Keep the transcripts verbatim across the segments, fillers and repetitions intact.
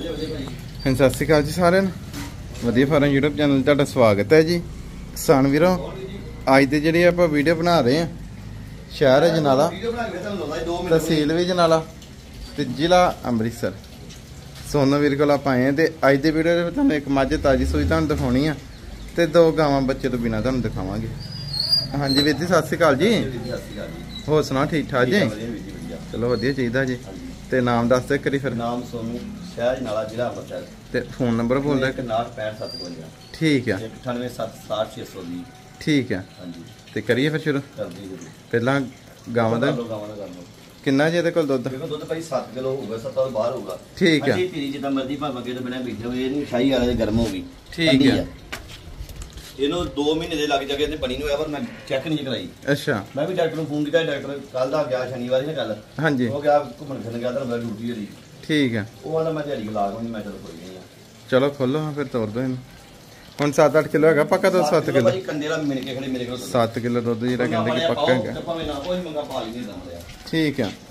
ਹਾਂ ਸਤਿ ਸ਼੍ਰੀ ਅਕਾਲ ਜੀ ਸਾਰਿਆਂ ਨੂੰ। ਵਧੀਆ ਫਾਰਮ YouTube ਚੈਨਲ ਤੁਹਾਡਾ ਸਵਾਗਤ ਹੈ ਜੀ। ਕਿਸਾਨ ਵੀਰੋ, ਅੱਜ ਦੇ ਜਿਹੜੀ ਆਪਾਂ ਵੀਡੀਓ ਬਣਾ ਰਹੇ ਹਾਂ ਸ਼ਹਿਰ ਹੈ ਜਨਾਲਾ, ਤਹਿਸੀਲ ਵੀ ਜਨਾਲਾ ਤੇ ਜ਼ਿਲ੍ਹਾ ਅੰਮ੍ਰਿਤਸਰ। ਸੋਨੂ ਵੀਰ ਕੋਲ ਆਪਾਂ ਆਏ ਹਾਂ ਤੇ ਅੱਜ ਦੇ ਵੀਡੀਓ ਦੇ ਵਿੱਚ ਤੁਹਾਨੂੰ ਇੱਕ ਮੱਝ ਤਾਜੀ ਸੂਈ ਤੁਹਾਨੂੰ ਦਿਖਾਉਣੀ ਆ ਤੇ ਦੋ ਗਾਵਾਂ ਬੱਚੇ ਤੋਂ ਬਿਨਾਂ ਤੁਹਾਨੂੰ ਦਿਖਾਵਾਂਗੇ। ਹਾਂਜੀ ਵੀਰ ਜੀ ਸਤਿ ਸ਼੍ਰੀ ਅਕਾਲ ਜੀ। ਹੋਰ ਸੁਣਾ ਠੀਕ ਠਾਕ ਜੀ? ਚਲੋ ਵਧੀਆ ਚਾਹੀਦਾ ਜੀ। ਤੇ ਨਾਮ ਦੱਸ ਦੇ ਕਰੀ ਫਿਰ। ਨਾਮ ਸੋਨੂ, ਸ਼ਹਿਰ ਜਨਾਲਾ, ਜ਼ਿਲ੍ਹਾ ਅੰਮ੍ਰਿਤਸਰ। ਤੇ ਫੋਨ ਨੰਬਰ ਬੋਲ ਦੇ। ਉਨਾਹਠ ਪੈਂਹਠ ਸੱਤ ਸੌ ਪਚਵੰਜਾ। ਠੀਕ ਹੈ। ਅਠਾਨਵੇਂ ਸੱਤ ਸੱਠ ਛੇ ਸੌ ਵੀਹ। ਠੀਕ ਹੈ। ਹਾਂਜੀ ਤੇ ਕਰੀਏ ਫਿਰ ਸ਼ੁਰੂ। ਕਰਦੀ ਜੀ। ਪਹਿਲਾਂ ਗਾਵਾਂ ਦਾ ਗਾਵਾਂ ਦਾ ਕਰ ਲਓ। ਕਿੰਨਾ ਜੀ ਇਹਦੇ ਕੋਲ ਦੁੱਧ? ਦੇਖੋ ਦੁੱਧ ਭਾਈ ਸੱਤ ਕਿਲੋ ਹੋਊਗਾ, ਸੱਤ ਤੋਂ ਬਾਹਰ ਹੋਊਗਾ। ਠੀਕ ਹੈ। ਅਸੀਂ ਤੇਰੀ ਜਿੱਦਾਂ ਮਰਜ਼ੀ ਭਾਵੇਂ ਅੱਗੇ ਤੋਂ ਬਿਨਾਂ ਬੀਜੇ ਹੋਏ, ਇਹ ਨਹੀਂ ਸ਼ਾਹੀ ਵਾਲੇ ਗਰਮ ਹੋ ਗਈ। ਠੀਕ ਹੈ। ਇਹਨੂੰ ਦੋ ਮਹੀਨੇ ਦੇ ਲੱਗ ਜਾਗੇ, ਇਹਨੇ ਬਣੀ ਨੂੰ ਹੋਇਆ ਪਰ ਮੈਂ ਚੈੱਕ ਨਹੀਂ ਕਰਾਈ। ਅੱਛਾ। ਮੈਂ ਵੀ ਡਾਕਟਰ ਨੂੰ ਫੋਨ ਕੀਤਾ, ਡਾਕਟਰ ਕੱਲ ਦਾ ਗਿਆ, ਸ਼ਨੀਵਾਰ ਹੀ ਕੱਲ। ਹਾਂਜੀ। ਉਹ ਗਿਆ ਘੁੰਮਣ ਫਿਰਨ ਗਿਆ, ਤਾਂ ਮੈਂ ਡਿਊਟੀ ਹੋਈ। ਠੀਕ ਹੈ। ਉਹ ਆਂਦਾ ਮੈਂ ਦਿਹਾੜੀ ਲਾ ਦੂੰਗੀ। ਮੈਂ ਚਲੋ ਕੋਈ ਨਹੀਂ ਆ। ਚਲੋ ਖੋਲੋ ਹਾਂ ਫਿਰ ਤੋਰ ਦੋ ਇਹਨੂੰ। ਹੁਣ ਸੱਤ ਅੱਠ ਕਿਲੋ ਹੈਗਾ ਪੱਕਾ ਦੁੱਧ? ਸੱਤ ਕਿਲੋ ਭਾਈ ਕੰਡੇ ਦਾ ਮਿਣ ਕੇ ਖੜੇ ਮੇਰੇ ਕੋਲ ਸੱਤ ਕਿਲੋ ਦੁੱਧ ਜਿਹੜਾ ਕਹਿੰਦੇ ਕਿ ਪੱਕਾ ਹੈਗਾ। ਭਾਵੇਂ ਨਾ ਕੋਈ ਮੰਗਾ ਪਾ ਲਈ ਨਹੀਂ ਦਮਦਾ। ਠੀਕ ਹੈ।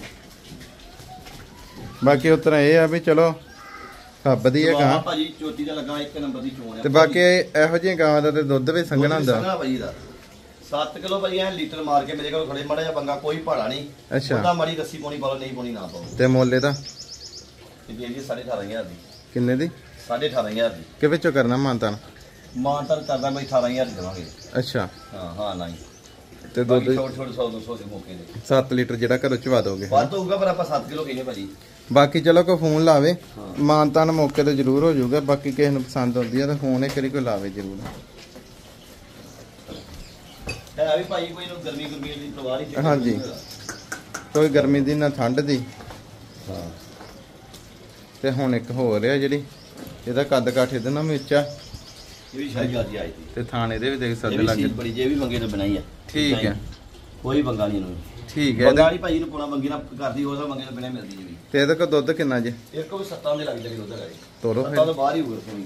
ਬਾਕੀ ਉਤਰਾ ਇਹ ਆ ਵੀ ਚਲੋ ਵਧੀਆ ਗਾਂ ਭਾਜੀ, ਚੋਟੀ ਦਾ ਲੱਗਾ ਇੱਕ ਨੰਬਰ ਦੀ ਚੋਣ ਹੈ। ਤੇ ਬਾਕੀ ਇਹੋ ਜਿਹੀਆਂ ਗਾਵਾਂ ਦਾ ਤੇ ਦੁੱਧ ਵੀ ਸੰਘਣਾ ਹੁੰਦਾ। ਸੰਘਣਾ ਭਾਜੀ ਦਾ ਸੱਤ ਕਿਲੋ ਭਾਜੀ ਐ ਲੀਟਰ ਮਾਰ ਕੇ ਮੇਰੇ ਕੋਲ ਖੜੇ ਮੜਾ ਜਾਂ ਬੰਗਾ ਕੋਈ ਭਾੜਾ ਨਹੀਂ। ਅੱਛਾ। ਉਹਦਾ ਮੜੀ ਰੱਸੀ ਪਾਉਣੀ ਪਾਲੋ, ਨਹੀਂ ਪਾਉਣੀ ਨਾ ਪਾਓ। ਤੇ ਮੁੱਲ ਇਹਦਾ ਤੇ ਜੀ ਸਾਢੇ ਅਠਾਰਾਂ ਹਜ਼ਾਰ ਦੀ। ਕਿੰਨੇ ਦੀ? ਸਾਢੇ ਅਠਾਰਾਂ ਹਜ਼ਾਰ ਦੀ। ਕਿ ਵਿੱਚੋਂ ਕਰਨਾ ਮਾਨਤਾਨ? ਮਾਨਤਾਨ ਕਰਦਾ ਭਾਈ ਅਠਾਰਾਂ ਹਜ਼ਾਰ ਦੇਵਾਂਗੇ। ਅੱਛਾ। ਹਾਂ ਹਾਂ ਨਹੀਂ ਤੇ ਦੁੱਧ ਛੋਟ ਛੋਟ ਸੌ ਦੋ ਸੌ ਦੇ ਮੌਕੇ ਦੇ ਸੱਤ ਲੀਟਰ ਜਿਹੜਾ ਘਰੋਂ ਚਵਾ ਦੋਗੇ? ਵੱਧ ਹੋਊਗਾ ਪਰ ਆਪਾਂ ਸੱਤ ਕਿਲੋ ਕਹਿੰਦੇ ਭਾਜੀ। ਬਾਕੀ ਚਲੋ ਕੋਈ ਫੋਨ ਲਾਵੇ, ਮਾਨਤਾਨ ਮੌਕੇ ਤੇ ਜ਼ਰੂਰ ਹੋ ਜਾਊਗਾ। ਬਾਕੀ ਕਿਸੇ ਨੂੰ ਪਸੰਦ ਆਉਂਦੀ ਆ ਤਾਂ ਫੋਨ ਇੱਕ ਵਾਰੀ ਕੋਈ ਲਾਵੇ ਜ਼ਰੂਰ। ਹੈ ਵੀ ਭਾਈ ਕੋਈ ਨੂੰ ਗਰਮੀ ਗੁਰਮੀ ਦੀ ਪਰਵਾਹ ਨਹੀਂ। ਹਾਂਜੀ, ਕੋਈ ਗਰਮੀ ਦੀ ਨਾ ਠੰਡ ਦੀ। ਹਾਂ। ਤੇ ਹੁਣ ਇੱਕ ਹੋਰ ਆ ਜਿਹੜੀ ਇਹਦਾ ਕੱਦ ਕਾਠ ਇਹਦੇ ਨਾਲ ਮੇਚਾ, ਇਹ ਵੀ ਸ਼ਾਹੀ ਗਾਜੀ ਆਈ ਸੀ। ਤੇ ਥਾਣੇ ਇਹਦੇ ਵੀ ਦੇਖ ਸਕਦੇ ਲੱਗ ਲੱਗੇ ਬੜੀ ਜੇ ਵੀ ਮੰਗੇ ਤੋਂ ਬਣਾਈ ਆ। ਠੀਕ ਹੈ। ਕੋਈ ਬੰਗਾ ਨਹੀਂ ਇਹਨੂੰ। ਠੀਕ ਹੈ। ਬੰਗਾਲੀ ਭਾਈ ਨੂੰ ਪੁਣਾ ਮੰਗੀ ਨਾ ਕਰਦੀ, ਉਹਦਾ ਮੰਗੇ ਤੋਂ ਬਿਨਾਂ ਮਿਲਦੀ ਜੀ। ਤੇ ਇਹਦੇ ਕੋਲ ਦੁੱਧ ਕਿੰਨਾ ਜੇ? ਇੱਕ ਵੀ ਸੱਤਾਂ ਦੇ ਲੱਗ ਜਾਣੀ ਉਹਦਾ ਗਾੜੀ। ਤੋਰੋ ਸੱਤਾਂ ਤੋਂ ਬਾਹਰ ਹੀ ਹੋਊਗਾ ਕੋਈ।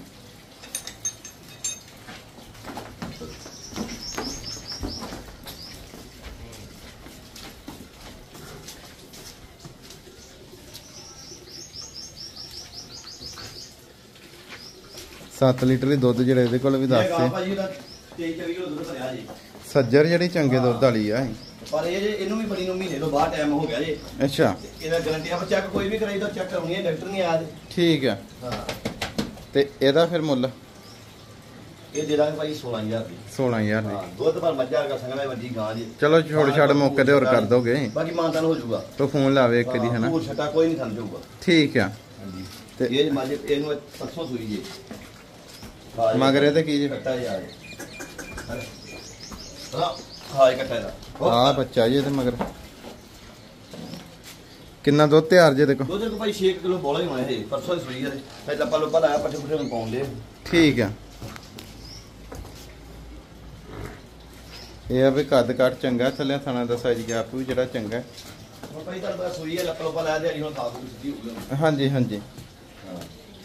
ਸੱਤ ਲੀਟਰ ਦੀ ਦੁੱਧ ਜਿਹੜਾ ਇਹਦੇ ਕੋਲ ਵੀ ਦੱਸਦੇ। ਭਾਜੀ ਦਾ ਤੇਈ ਚੌਵੀ ਕਿਲੋ ਦੁੱਧ ਭਰਿਆ ਜੀ। ਸੱਜਰ ਜਿਹੜੀ ਚੰਗੇ ਦੁੱਧ ਵਾਲੀ ਆ। ਪਰ ਇਹ ਜੇ ਇਹਨੂੰ ਵੀ ਬੜੀ ਨੂੰ ਮਹੀਨੇ ਤੋਂ ਬਾਅਦ ਟਾਈਮ ਹੋ ਗਿਆ ਜੀ। ਅੱਛਾ। ਇਹਦਾ ਗਾਰੰਟੀ ਆਪਾਂ ਚੈੱਕ ਕੋਈ ਵੀ ਕਰਾਈ ਤਾਂ ਚੈੱਕ ਕਰਾਉਣੀ ਹੈ, ਡਾਕਟਰ ਨਹੀਂ ਆਇਆ। ਠੀਕ ਹੈ। ਹਾਂ। ਤੇ ਇਹਦਾ ਫਿਰ ਮੁੱਲ? ਇਹ ਦੇ ਦਾਂਗੇ ਭਾਈ ਸੋਲਾਂ ਹਜ਼ਾਰ ਦੀ। ਸੋਲਾਂ ਹਜ਼ਾਰ ਦੀ। ਹਾਂ, ਦੁੱਧ ਪਰ ਮੱਝਾਂ ਦਾ ਸੰਗਣਾ ਵੱਡੀ ਗਾਂ ਜੀ। ਚਲੋ ਛੋੜ ਛਾੜ ਮੌਕੇ ਤੇ ਹੋਰ ਕਰ ਦੋਗੇ। ਬਾਕੀ ਮਾਨਤਾਨ ਹੋ ਜਾਊਗਾ। ਤੋ ਫੋਨ ਲਾਵੇ ਇੱਕ ਦੀ ਹੈ ਨਾ। ਹੋਰ ਛੱਟਾ ਕੋਈ ਨਹੀਂ ਥੰਨ ਜਾਊਗਾ। ਠੀਕ ਆ। ਹਾਂਜੀ। ਤੇ ਇਹ ਮੱਝ ਇਹਨੂੰ ਪਰਸੋਂ ਸੂਈ ਜੀ। ਮਗਰ ਇਹਦੇ ਕੀ ਜੀ? ਕੱਟਾ ਯਾਰ। ਹਾਂ ਹਾਂ ਕੱਟਾ ਇਹਦਾ। ਆ ਬੱਚਾ ਜੀ ਇਹਦੇ ਮਗਰ। ਕਿੰਨਾ ਦੁੱਧ ਤਿਆਰ ਜੇ ਦੇਖੋ? ਦੁੱਧ ਕੋ ਭਾਈ ਛੇ ਕਿਲੋ ਬੋਲਾ ਹੀ ਹੋਣਾ ਇਹ। ਪਰਸੋਂ ਹੀ ਸੂਈ ਹੈ। ਫਿਰ ਲੱਪਾ ਲੁੱਪਾ ਲਾਇਆ, ਪੱਠੇ ਪੁੱਠੇ ਨੂੰ ਪਾਉਣ ਦੇ। ਠੀਕ ਆ। ਇਹ ਆ ਵੀ ਕੱਦ ਕਾਠ ਚੰਗਾ, ਥੱਲੇ ਥਾਣਾ ਦਾ ਸਾਈਜ਼ ਗੈਪ ਵੀ ਜਿਹੜਾ ਚੰਗਾ। ਹੁਣ ਭਾਈ ਤਾਂ ਬਸ ਸੂਈ ਹੈ, ਲੱਪਾ ਲੁੱਪਾ ਲਾਇਆ ਦਿਹਾੜੀ ਹੁਣ ਖਾ ਖੂ ਸਿੱਧੀ ਹੋ ਗਈ। ਹਾਂਜੀ ਹਾਂਜੀ। ਹਾਂ।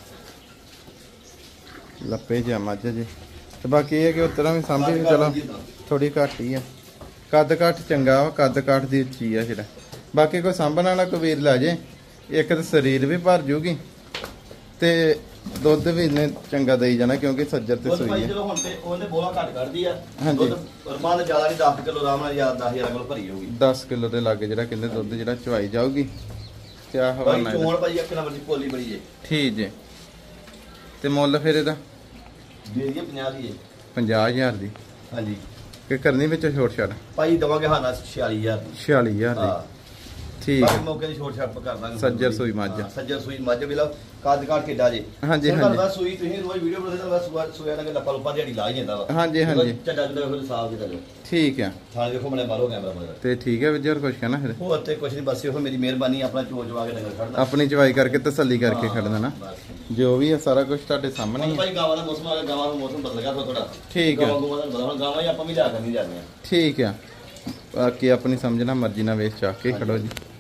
ਲੱਪੇ ਜਾਂ ਮੱਝ ਜੀ। ਤੇ ਬਾਕੀ ਇਹ ਹੈ ਕਿ ਉਤਰਾ ਵੀ ਸਾਂਭੀ ਚਲੋ ਥੋੜੀ ਘੱਟ ਹੀ ਆ। ਕੱਦ ਕਾਠ ਚੰਗਾ ਵਾ, ਕੱਦ ਕਾਠ ਦੀ ਉੱਚੀ ਆ ਜਿਹੜਾ। ਬਾਕੀ ਕੋਈ ਸਾਂਭਣ ਵਾਲਾ ਕੋਈ ਵੀਰ ਲੈ ਜੇ, ਇੱਕ ਤਾਂ ਸਰੀਰ ਵੀ ਭਰ ਜੂਗੀ ਤੇ ਦੁੱਧ ਵੀ ਇਹਨੇ ਚੰਗਾ ਦੇਈ ਜਾਣਾ ਕਿਉਂਕਿ ਸੱਜਰ ਤੇ ਸੂਈ ਹੈ। ਚਲੋ ਹੁਣ ਤੇ ਉਹਨੇ ਬੋਲਾ ਘੱਟ ਕੱਢਦੀ ਆ। ਹਾਂਜੀ। ਰਮਾਨ ਜ਼ਿਆਦਾ ਨਹੀਂ, ਦਸ ਕਿਲੋ ਆਰਾਮ ਨਾਲ ਯਾਰ ਦਸ ਹਜ਼ਾਰ ਕਿਲੋ ਭਰੀ ਹੋਊਗੀ। ਦਸ ਕਿਲੋ ਦੇ ਲਾਗੇ ਜਿਹੜਾ ਕਹਿੰਦੇ ਦੁੱਧ ਜਿਹੜਾ ਚਵਾਈ ਜਾਊਗੀ। ਤੇ ਆ ਹਵਾਨਾ ਭਾਈ ਚੋਣ ਭਾਈ ਇੱਕ ਨੰਬਰ ਦੀ ਕੋਲੀ ਬੜੀ ਜੇ। ਠੀਕ ਜੇ। ਤੇ ਮੁੱਲ ਫਿਰ ਇਹਦਾ ਦੇ ਦਈਏ ਪੰਜਾਹ ਦੀ। ਪੰਜਾਹ ਹਜ਼ਾਰ ਦੀ। ਹਾਂਜੀ। ਕਿ ਕਰਨੀ ਵਿੱਚ ਛੋਟ ਛਾੜ? ਭਾਈ ਦਵਾਂਗੇ ਹਾਨਾ ਛਿਆਲੀ ਹਜ਼ਾਰ ਦੀ। ਛਿਆਲੀ ਹਜ਼ਾਰ ਦੀ। ਠੀਕ ਹੈ। ਮੌਕੇ ਦੀ ਛੋਟ ਛਾਟ ਕਰ ਦਾਂਗੇ। ਸੱਜਰ ਸੂਈ ਮੱਝ। ਸੱਜਰ ਸੂਈ ਮੱਝ ਵੀ ਲਓ, ਕੱਦ ਕਾਠ ਕਿੱਡਾ ਜੇ। ਹਾਂਜੀ ਹਾਂਜੀ। ਬਸ ਸੂਈ ਤੁਸੀਂ ਰੋਜ਼ ਵੀਡੀਓ ਬਣਾਉਂਦੇ ਤਾਂ ਬਸ ਸੂਇਆ ਨਾਲ ਲੱਪਾ ਲੁੱਪਾ ਦਿਹਾੜੀ ਲਾ ਹੀ ਜਾਂਦਾ ਵਾ। ਹਾਂਜੀ ਹਾਂਜੀ। ਚੱਡਾ ਚੱਡਾ ਫਿਰ ਸਾਫ ਦੇ ਚੱਲੋ। ਠੀਕ ਆ। ਥਾਣੇ ਦੇਖੋ ਮਨੇ ਮਾਰੋ ਕੈਮਰਾ ਮਗਰ। ਤੇ ਠੀਕ ਹੈ ਵੀਰ, ਹੋਰ ਕੁਝ ਕਹਿਣਾ ਫਿਰ? ਹੋਰ ਤੇ ਕੁਝ ਨਹੀਂ, ਬਸ ਇਹੋ ਮੇਰੀ ਮਿਹਰਬਾਨੀ, ਆਪਣਾ ਚੋਜ ਚਵਾ ਕੇ ਡੰਗਰ ਖੜਨਾ, ਆਪਣੀ ਚਵਾਈ ਕਰਕੇ ਤਸੱਲੀ ਕਰਕੇ ਖੜਨਾ ਨਾ। ਜੋ ਵੀ ਹੈ ਸਾਰਾ ਕੁਝ ਤੁਹਾਡੇ ਸਾਹਮਣੇ ਹੀ। ਭਾਈ ਗਾਵਾਂ ਦਾ ਮੌਸਮ ਆ ਗਿਆ, ਗਾਵਾਂ ਦਾ ਮੌਸਮ ਬਦਲ ਗਿਆ ਥੋੜਾ। ਠੀਕ ਹੈ। ਗਾਵਾਂ ਹੀ ਆਪਾਂ ਵੀ ਲਿਆ ਕਰਨੀ ਜਾਂਦੇ ਆ। ਠੀਕ ਆ। ਬਾਕੀ ਆਪਣੀ ਸਮਝਣਾ ਮਰਜ਼ੀ ਨਾਲ ਵੇਚ ਚੱਕ ਕੇ ਖੜੋ ਜੀ।